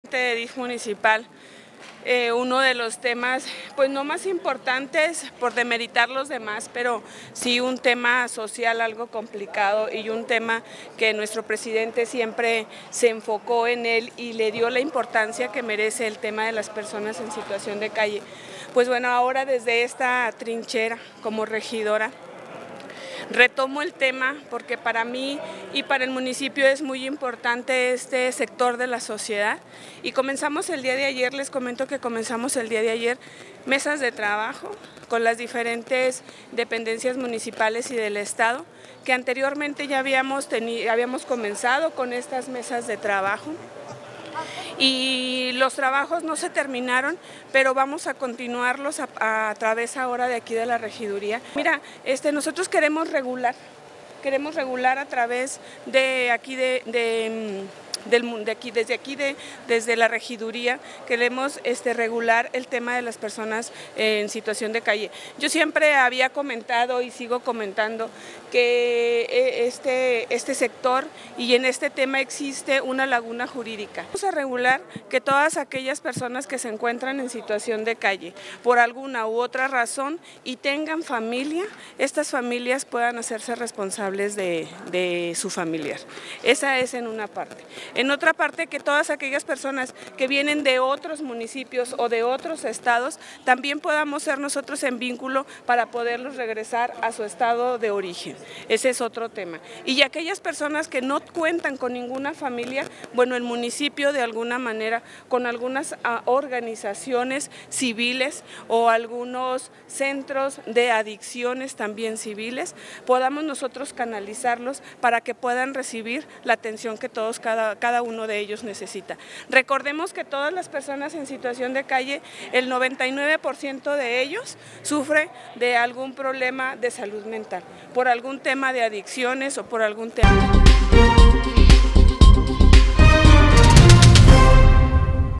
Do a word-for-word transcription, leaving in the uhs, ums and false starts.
De D I F municipal, eh, uno de los temas, pues no más importantes por demeritar los demás, pero sí un tema social algo complicado y un tema que nuestro presidente siempre se enfocó en él y le dio la importancia que merece el tema de las personas en situación de calle. Pues bueno, ahora desde esta trinchera como regidora, retomo el tema porque para mí y para el municipio es muy importante este sector de la sociedad y comenzamos el día de ayer, les comento que comenzamos el día de ayer mesas de trabajo con las diferentes dependencias municipales y del estado que anteriormente ya habíamos, tenido, habíamos comenzado con estas mesas de trabajo. Y los trabajos no se terminaron, pero vamos a continuarlos a, a través ahora de aquí de la regiduría. Mira, este, nosotros queremos regular, queremos regular a través de aquí de, de Del, de aquí, desde aquí, de, desde la regiduría, queremos este, regular el tema de las personas en situación de calle. Yo siempre había comentado y sigo comentando que este, este sector y en este tema existe una laguna jurídica. Vamos a regular que todas aquellas personas que se encuentran en situación de calle por alguna u otra razón y tengan familia, estas familias puedan hacerse responsables de, de su familiar. Esa es en una parte. En otra parte, que todas aquellas personas que vienen de otros municipios o de otros estados, también podamos ser nosotros en vínculo para poderlos regresar a su estado de origen. Ese es otro tema. Y aquellas personas que no cuentan con ninguna familia, bueno, el municipio de alguna manera, con algunas uh, organizaciones civiles o algunos centros de adicciones también civiles, podamos nosotros canalizarlos para que puedan recibir la atención que todos, cada, cada uno de ellos necesita. Recordemos que todas las personas en situación de calle, el noventa y nueve por ciento de ellos sufre de algún problema de salud mental, por algún tema de adicciones o por algún tema.